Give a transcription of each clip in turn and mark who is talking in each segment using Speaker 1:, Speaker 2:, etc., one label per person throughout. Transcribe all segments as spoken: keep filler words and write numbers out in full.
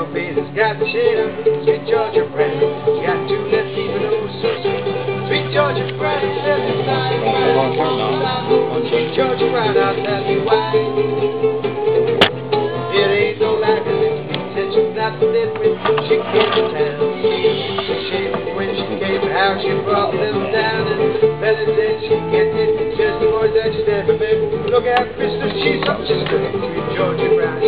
Speaker 1: face has got the shade of sweet Georgia Brown. She got two left teeth and oh so sweet. Sweet Georgia Brown, says it's time to sweet Georgia Brown, I'll tell you why. It ain't no lie, cause it's intentions not to live with. She came to town. She, when she came to house, she brought them down. And Bella said she gets it just the boys that she said, but baby, look out, Christmas, she's up just good. Sweet Georgia Brown.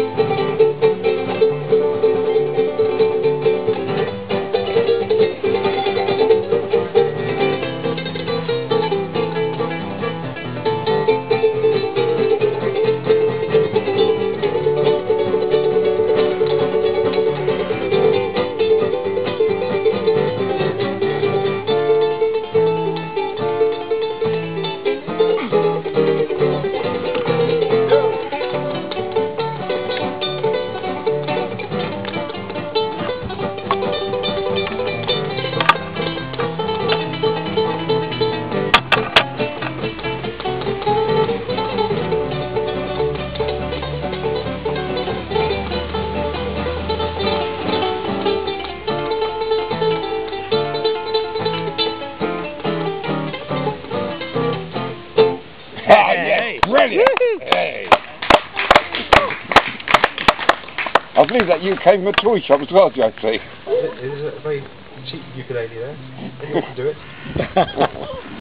Speaker 2: Oh, yeah, brilliant! Hey. I believe that you came from a toy shop as well, Jesse.
Speaker 1: It is a very cheap ukulele there. Anyone can do it.